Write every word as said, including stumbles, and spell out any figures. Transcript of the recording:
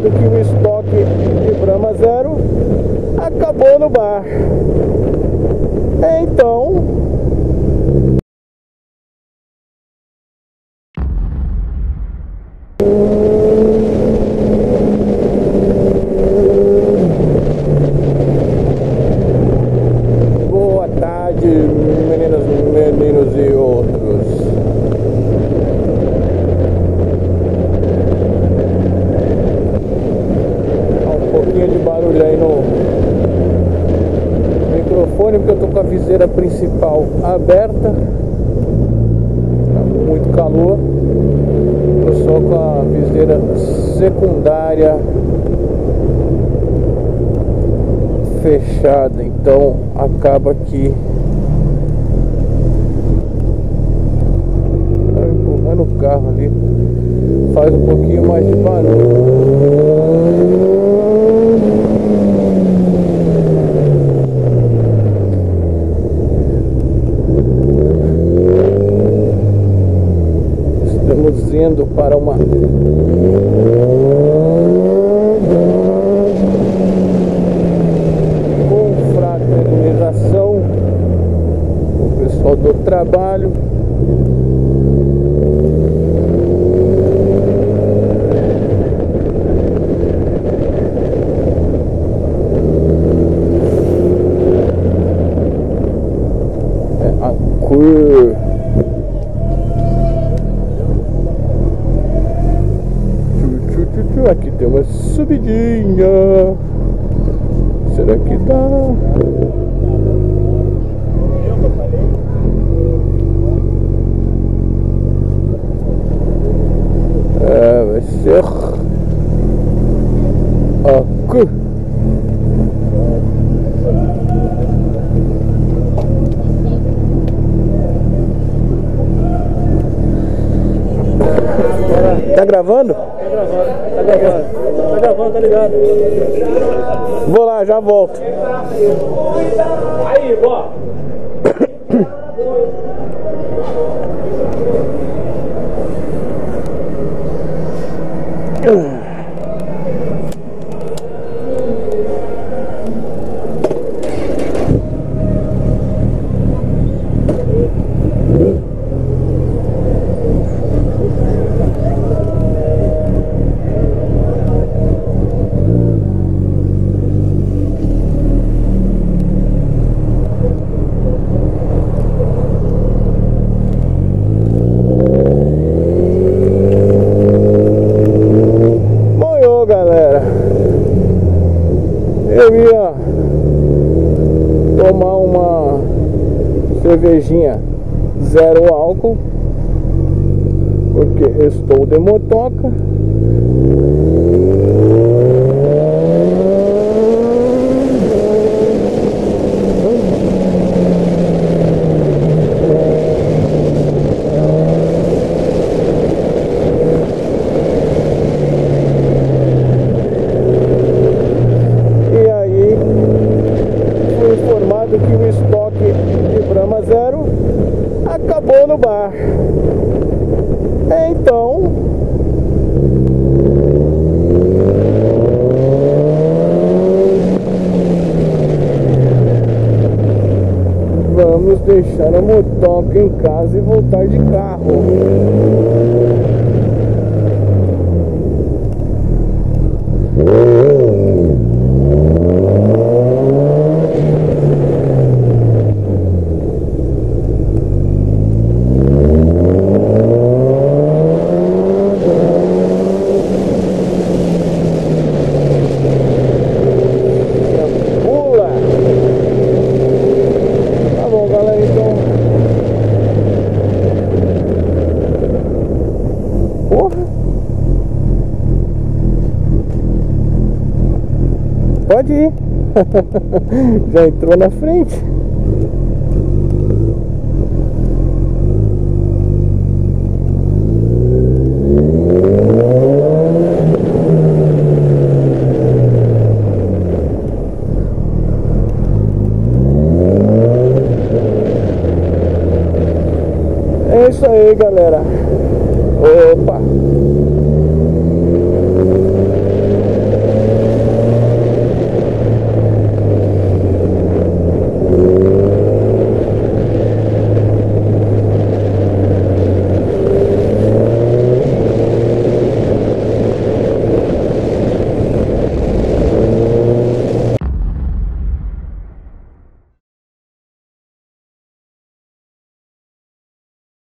informado que o estoque de Brahma Zero acabou no bar. Então boa tarde, meninas, meninos e outros. De barulho aí no microfone, porque eu tô com a viseira principal aberta, tá muito calor. Tô só com a viseira secundária fechada, então acaba que tá empurrando o carro ali, faz um pouquinho mais de barulho. Estamos indo para uma confraternização com o pessoal do trabalho. É a cor. Aqui tem uma subidinha. Será que dá? É, vai ser aqui. Tá gravando? Tá gravando, tá gravando, tá gravando, tá ligado? Vou lá, já volto. Aí, ó. Eu ia tomar uma cervejinha zero álcool, porque estou de motoca. Que o estoque de Brahma Zero acabou no bar. Então vamos deixar a motoca em casa e voltar de carro. Pode ir. Já entrou na frente.